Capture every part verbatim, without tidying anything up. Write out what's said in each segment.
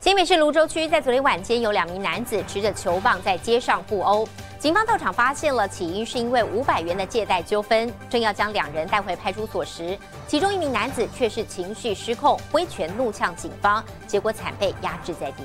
新北市芦洲区在昨天晚间有两名男子持着球棒在街上互殴，警方到场发现了起因是因为五百元的借贷纠纷，正要将两人带回派出所时，其中一名男子却是情绪失控，挥拳怒呛警方，结果惨被压制在地。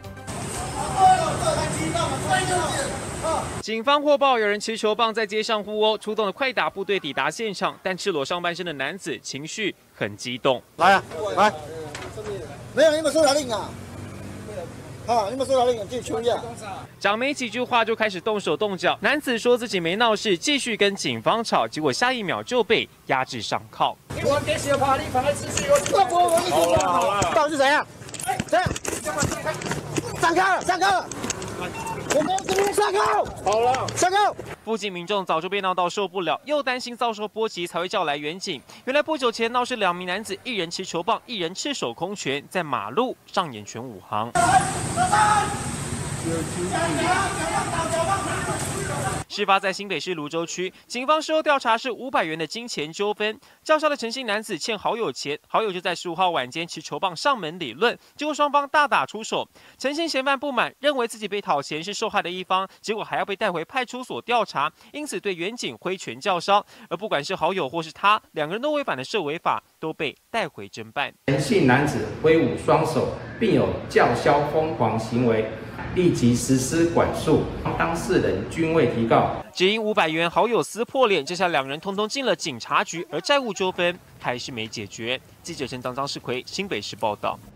警方获报有人持球棒在街上互殴，出动的快打部队抵达现场，但赤裸上半身的男子情绪很激动。 来啊，来！没有，你们收哪令啊？啊，你们收哪令？自己处理啊！ 讲没几句话就开始动手动脚。男子说自己没闹事，继续跟警方吵，结果下一秒就被压制上铐。 我给小帕，你放在秩序，我我我好了好了，到底是谁啊？谁？上铐了，上铐了！ 我们这边上铐，好了，上铐。 附近民众早就被闹到受不了，又担心遭受波及，才会叫来远警。原来不久前闹事，两名男子一人持球棒，一人赤手空拳，在马路上演全武行。事发在新北市芦洲区，警方事后调查是五百元的金钱纠纷。叫嚣的陈姓男子欠好友钱，好友就在十五号晚间持球棒上门理论，结果双方大打出手。陈姓嫌犯不满，认为自己被讨嫌是受害的一方，结果还要被带回派出所调查，因此对远警挥拳叫嚣。而不管是好友或是他，两个人都违反了社违法，都被带回侦办。 陈姓男子挥舞双手，并有叫嚣疯狂行为。 立即实施管束，当事人均未提告。 只因五百元好友撕破脸，这下两人通通进了警察局，而债务纠纷还是没解决。记者陈张张世奎新北市报道。